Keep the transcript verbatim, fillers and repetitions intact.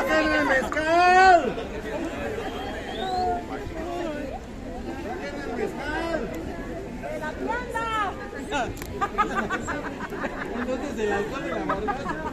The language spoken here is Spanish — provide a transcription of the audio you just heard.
¡Saquen el mezcal! ¡Saquen el mezcal! ¡De la tienda! Entonces el alcohol y la mordaza.